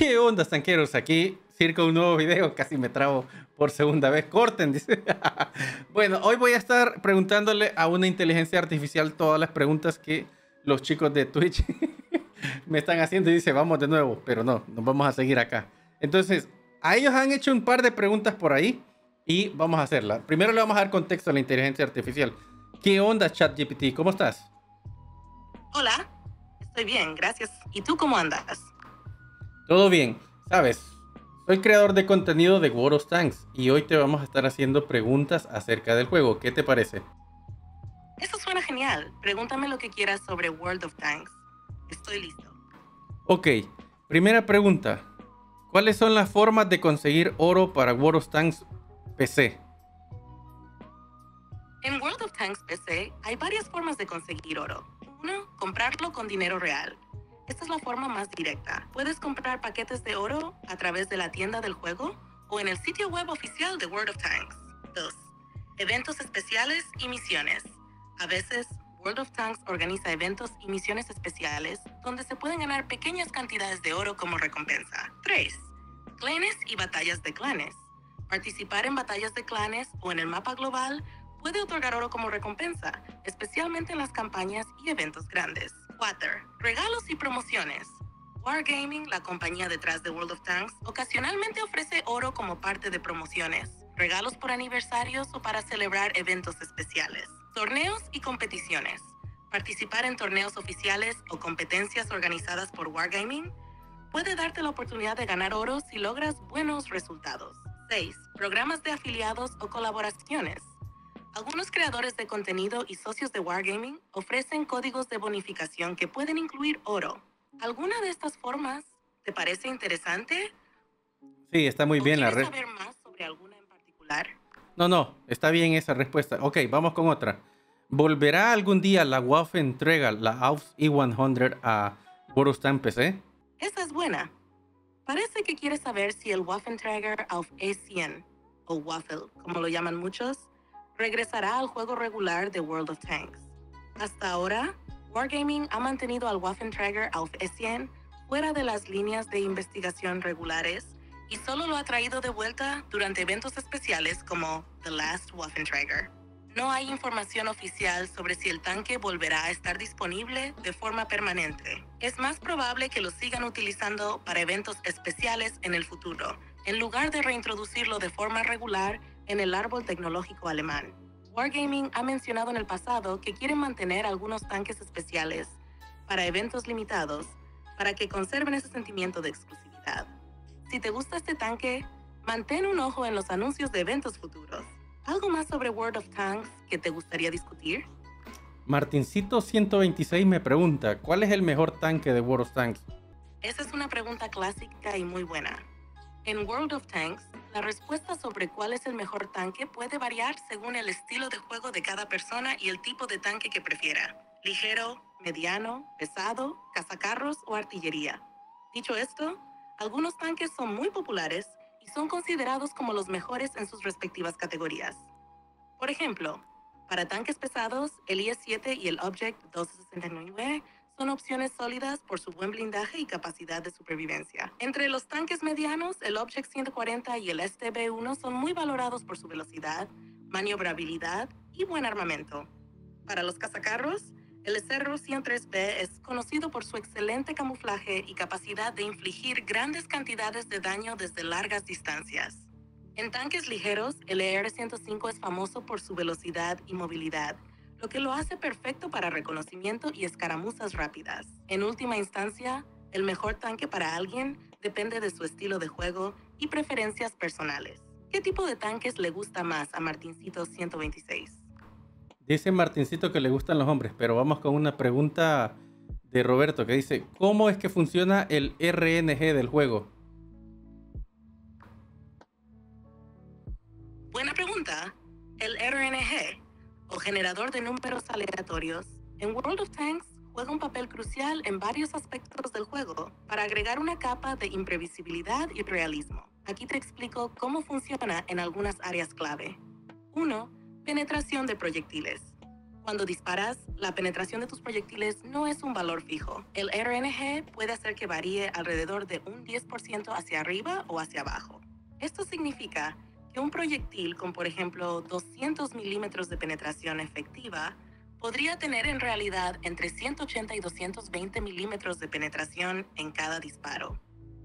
¿Qué onda, tanqueros? Aquí, circa un nuevo video, casi me trabo por segunda vez. Corten, dice. Bueno, hoy voy a estar preguntándole a una inteligencia artificial todas las preguntas que los chicos de Twitch me están haciendo y dice, vamos de nuevo, pero no, nos vamos a seguir acá. Entonces, a ellos han hecho un par de preguntas por ahí y vamos a hacerla. Primero le vamos a dar contexto a la inteligencia artificial. ¿Qué onda, ChatGPT? ¿Cómo estás? Hola, estoy bien, gracias. ¿Y tú cómo andas? Todo bien, sabes, soy creador de contenido de World of Tanks y hoy te vamos a estar haciendo preguntas acerca del juego. ¿Qué te parece? Eso suena genial. Pregúntame lo que quieras sobre World of Tanks. Estoy listo. Ok, primera pregunta. ¿Cuáles son las formas de conseguir oro para World of Tanks PC? En World of Tanks PC hay varias formas de conseguir oro. Uno, comprarlo con dinero real. Esta es la forma más directa. Puedes comprar paquetes de oro a través de la tienda del juego o en el sitio web oficial de World of Tanks. 2. Eventos especiales y misiones. A veces, World of Tanks organiza eventos y misiones especiales donde se pueden ganar pequeñas cantidades de oro como recompensa. 3. Clanes y batallas de clanes. Participar en batallas de clanes o en el mapa global puede otorgar oro como recompensa, especialmente en las campañas y eventos grandes. 4. Regalos y promociones. Wargaming, la compañía detrás de World of Tanks, ocasionalmente ofrece oro como parte de promociones, regalos por aniversarios o para celebrar eventos especiales. Torneos y competiciones. Participar en torneos oficiales o competencias organizadas por Wargaming puede darte la oportunidad de ganar oro si logras buenos resultados. 6. Programas de afiliados o colaboraciones. Algunos creadores de contenido y socios de Wargaming ofrecen códigos de bonificación que pueden incluir oro. ¿Alguna de estas formas te parece interesante? Sí, está muy bien la ¿Quieres red. saber más sobre alguna en particular? No, está bien esa respuesta. Ok, vamos con otra. ¿Volverá algún día la Waffentrega, la AUS E100 a World of Tanks PC? Esa es buena. Parece que quieres saber si el Waffenträger auf E100, o Waffle, como lo llaman muchos, regresará al juego regular de World of Tanks. Hasta ahora, Wargaming ha mantenido al Waffenträger auf E100 fuera de las líneas de investigación regulares y solo lo ha traído de vuelta durante eventos especiales como The Last Waffenträger. No hay información oficial sobre si el tanque volverá a estar disponible de forma permanente. Es más probable que lo sigan utilizando para eventos especiales en el futuro, en lugar de reintroducirlo de forma regular en el árbol tecnológico alemán. Wargaming ha mencionado en el pasado que quieren mantener algunos tanques especiales para eventos limitados para que conserven ese sentimiento de exclusividad. Si te gusta este tanque, mantén un ojo en los anuncios de eventos futuros. ¿Algo más sobre World of Tanks que te gustaría discutir? Martincito 126 me pregunta, ¿cuál es el mejor tanque de World of Tanks? Esa es una pregunta clásica y muy buena. En World of Tanks, la respuesta sobre cuál es el mejor tanque puede variar según el estilo de juego de cada persona y el tipo de tanque que prefiera. Ligero, mediano, pesado, cazacarros o artillería. Dicho esto, algunos tanques son muy populares y son considerados como los mejores en sus respectivas categorías. Por ejemplo, para tanques pesados, el IS-7 y el Object 1269 son opciones sólidas por su buen blindaje y capacidad de supervivencia. Entre los tanques medianos, el Object 140 y el STB-1 son muy valorados por su velocidad, maniobrabilidad y buen armamento. Para los cazacarros, el SR-103B es conocido por su excelente camuflaje y capacidad de infligir grandes cantidades de daño desde largas distancias. En tanques ligeros, el ER-105 es famoso por su velocidad y movilidad, lo que lo hace perfecto para reconocimiento y escaramuzas rápidas. En última instancia, el mejor tanque para alguien depende de su estilo de juego y preferencias personales. ¿Qué tipo de tanques le gusta más a Martincito 126? Dice Martincito que le gustan los hombres, pero vamos con una pregunta de Roberto que dice, ¿cómo es que funciona el RNG del juego? Buena pregunta. El RNG, o generador de números aleatorios, en World of Tanks juega un papel crucial en varios aspectos del juego para agregar una capa de imprevisibilidad y realismo. Aquí te explico cómo funciona en algunas áreas clave. 1. Penetración de proyectiles. Cuando disparas, la penetración de tus proyectiles no es un valor fijo. El RNG puede hacer que varíe alrededor de un 10% hacia arriba o hacia abajo. Esto significa que un proyectil con, por ejemplo, 200 milímetros de penetración efectiva podría tener en realidad entre 180 y 220 milímetros de penetración en cada disparo.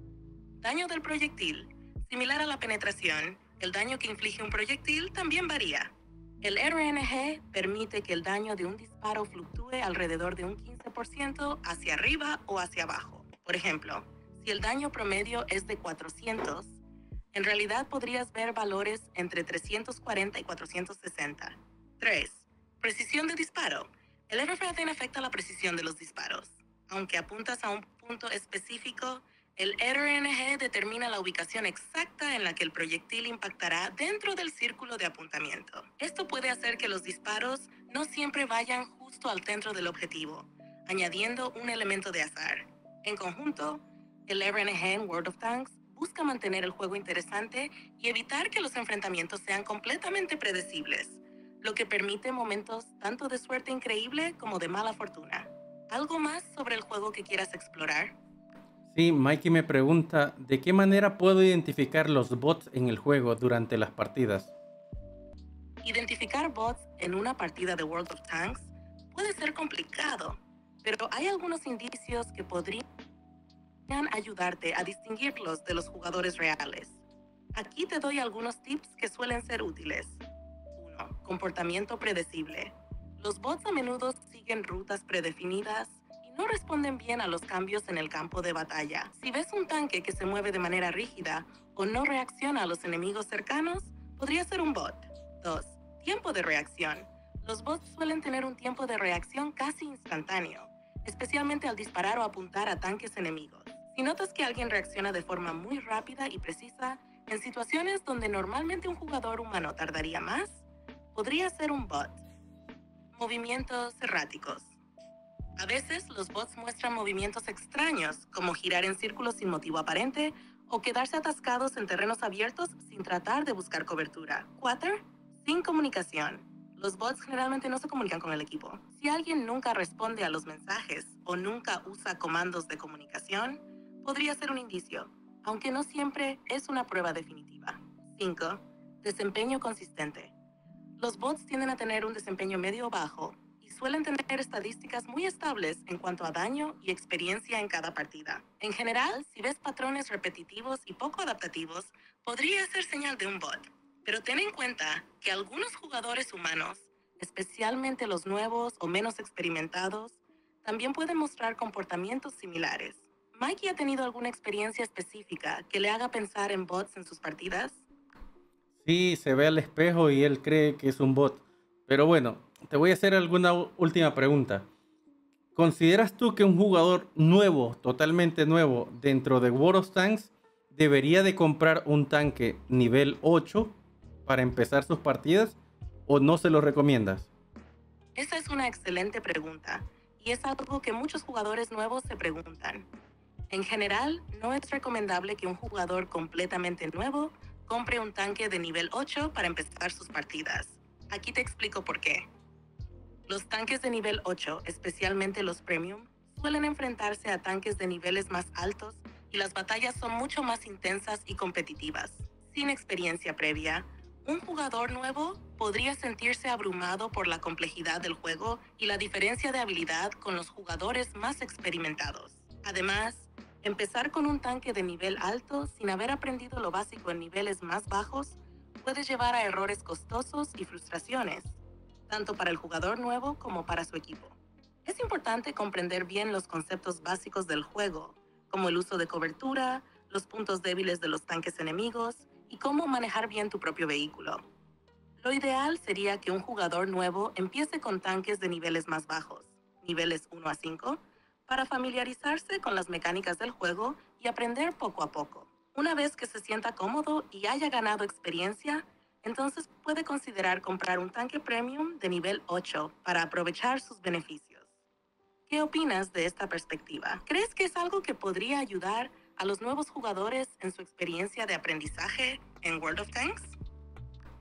Daño del proyectil. Similar a la penetración, el daño que inflige un proyectil también varía. El RNG permite que el daño de un disparo fluctúe alrededor de un 15% hacia arriba o hacia abajo. Por ejemplo, si el daño promedio es de 400, en realidad podrías ver valores entre 340 y 460. 3. Precisión de disparo. El RFADN afecta la precisión de los disparos. Aunque apuntas a un punto específico, el RNG determina la ubicación exacta en la que el proyectil impactará dentro del círculo de apuntamiento. Esto puede hacer que los disparos no siempre vayan justo al centro del objetivo, añadiendo un elemento de azar. En conjunto, el RNG en World of Tanks busca mantener el juego interesante y evitar que los enfrentamientos sean completamente predecibles, lo que permite momentos tanto de suerte increíble como de mala fortuna. ¿Algo más sobre el juego que quieras explorar? Sí, Mikey me pregunta, ¿de qué manera puedo identificar los bots en el juego durante las partidas? Identificar bots en una partida de World of Tanks puede ser complicado, pero hay algunos indicios que podrían ayudarte a distinguirlos de los jugadores reales. Aquí te doy algunos tips que suelen ser útiles. 1. Comportamiento predecible. Los bots a menudo siguen rutas predefinidas y no responden bien a los cambios en el campo de batalla. Si ves un tanque que se mueve de manera rígida o no reacciona a los enemigos cercanos, podría ser un bot. 2. Tiempo de reacción. Los bots suelen tener un tiempo de reacción casi instantáneo, especialmente al disparar o apuntar a tanques enemigos. Si notas que alguien reacciona de forma muy rápida y precisa, en situaciones donde normalmente un jugador humano tardaría más, podría ser un bot. Movimientos erráticos. A veces los bots muestran movimientos extraños, como girar en círculos sin motivo aparente o quedarse atascados en terrenos abiertos sin tratar de buscar cobertura. 4. Sin comunicación. Los bots generalmente no se comunican con el equipo. Si alguien nunca responde a los mensajes o nunca usa comandos de comunicación, podría ser un indicio, aunque no siempre es una prueba definitiva. 5. Desempeño consistente. Los bots tienden a tener un desempeño medio o bajo y suelen tener estadísticas muy estables en cuanto a daño y experiencia en cada partida. En general, si ves patrones repetitivos y poco adaptativos, podría ser señal de un bot. Pero ten en cuenta que algunos jugadores humanos, especialmente los nuevos o menos experimentados, también pueden mostrar comportamientos similares. ¿Mikey ha tenido alguna experiencia específica que le haga pensar en bots en sus partidas? Sí, se ve al espejo y él cree que es un bot. Pero bueno, te voy a hacer alguna última pregunta. ¿Consideras tú que un jugador nuevo, totalmente nuevo, dentro de World of Tanks, debería de comprar un tanque nivel 8 para empezar sus partidas o no se lo recomiendas? Esa es una excelente pregunta y es algo que muchos jugadores nuevos se preguntan. En general, no es recomendable que un jugador completamente nuevo compre un tanque de nivel 8 para empezar sus partidas. Aquí te explico por qué. Los tanques de nivel 8, especialmente los premium, suelen enfrentarse a tanques de niveles más altos y las batallas son mucho más intensas y competitivas. Sin experiencia previa, un jugador nuevo podría sentirse abrumado por la complejidad del juego y la diferencia de habilidad con los jugadores más experimentados. Además, empezar con un tanque de nivel alto sin haber aprendido lo básico en niveles más bajos puede llevar a errores costosos y frustraciones, tanto para el jugador nuevo como para su equipo. Es importante comprender bien los conceptos básicos del juego, como el uso de cobertura, los puntos débiles de los tanques enemigos y cómo manejar bien tu propio vehículo. Lo ideal sería que un jugador nuevo empiece con tanques de niveles más bajos, niveles 1 a 5, para familiarizarse con las mecánicas del juego y aprender poco a poco. Una vez que se sienta cómodo y haya ganado experiencia, entonces puede considerar comprar un tanque premium de nivel 8 para aprovechar sus beneficios. ¿Qué opinas de esta perspectiva? ¿Crees que es algo que podría ayudar a los nuevos jugadores en su experiencia de aprendizaje en World of Tanks?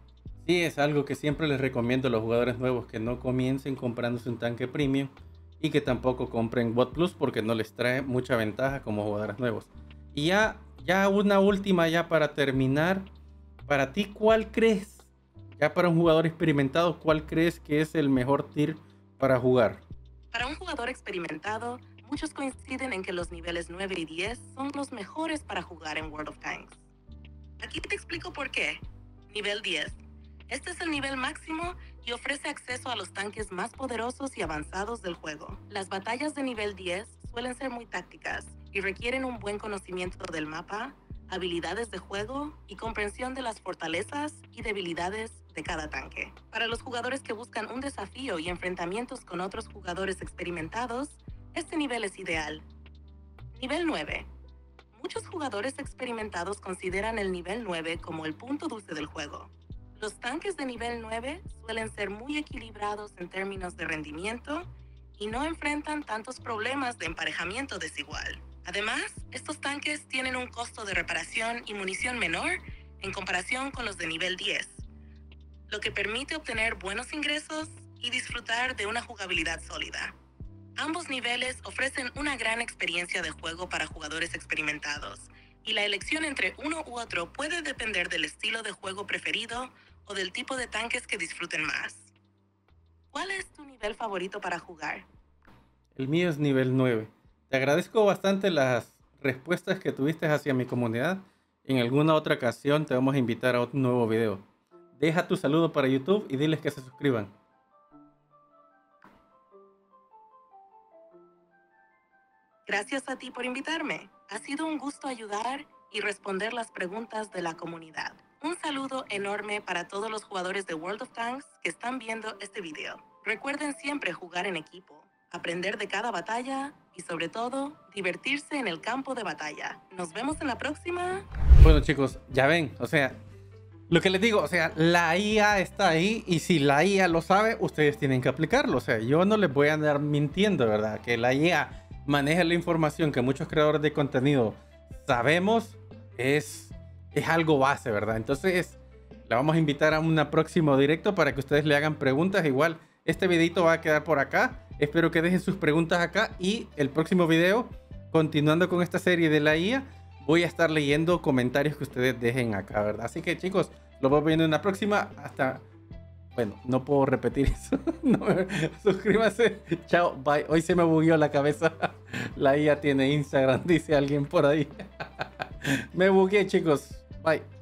Sí, es algo que siempre les recomiendo a los jugadores nuevos, que no comiencen comprándose un tanque premium y que tampoco compren Bot Plus porque no les trae mucha ventaja como jugadores nuevos. Y ya una última ya para terminar, para ti, ¿cuál crees? Ya para un jugador experimentado, ¿cuál crees que es el mejor tier para jugar? Para un jugador experimentado, muchos coinciden en que los niveles 9 y 10 son los mejores para jugar en World of Tanks. Aquí te explico por qué. Nivel 10. Este es el nivel máximo y ofrece acceso a los tanques más poderosos y avanzados del juego. Las batallas de nivel 10 suelen ser muy tácticas y requieren un buen conocimiento del mapa, habilidades de juego y comprensión de las fortalezas y debilidades de cada tanque. Para los jugadores que buscan un desafío y enfrentamientos con otros jugadores experimentados, este nivel es ideal. Nivel 9. Muchos jugadores experimentados consideran el nivel 9 como el punto dulce del juego. Los tanques de nivel 9 suelen ser muy equilibrados en términos de rendimiento y no enfrentan tantos problemas de emparejamiento desigual. Además, estos tanques tienen un costo de reparación y munición menor en comparación con los de nivel 10, lo que permite obtener buenos ingresos y disfrutar de una jugabilidad sólida. Ambos niveles ofrecen una gran experiencia de juego para jugadores experimentados, y la elección entre uno u otro puede depender del estilo de juego preferido o del tipo de tanques que disfruten más. ¿Cuál es tu nivel favorito para jugar? El mío es nivel 9. Te agradezco bastante las respuestas que tuviste hacia mi comunidad. En alguna otra ocasión te vamos a invitar a otro nuevo video. Deja tu saludo para YouTube y diles que se suscriban. Gracias a ti por invitarme. Ha sido un gusto ayudar y responder las preguntas de la comunidad. Un saludo enorme para todos los jugadores de World of Tanks que están viendo este video. Recuerden siempre jugar en equipo, aprender de cada batalla y sobre todo, divertirse en el campo de batalla. Nos vemos en la próxima. Bueno chicos, ya ven, o sea, lo que les digo, o sea, la IA está ahí y si la IA lo sabe, ustedes tienen que aplicarlo. O sea, yo no les voy a andar mintiendo, ¿verdad? Que la IA maneja la información que muchos creadores de contenido sabemos es algo base, ¿verdad? Entonces, la vamos a invitar a un próximo directo para que ustedes le hagan preguntas. Igual, este videito va a quedar por acá. Espero que dejen sus preguntas acá y el próximo video, continuando con esta serie de la IA, voy a estar leyendo comentarios que ustedes dejen acá, ¿verdad? Así que chicos, los vemos viendo en la próxima. Hasta... Bueno, no puedo repetir eso. No, suscríbanse. Chao, bye. Hoy se me bugueó la cabeza. La IA tiene Instagram, dice alguien por ahí. Me bugueé, chicos. Bye.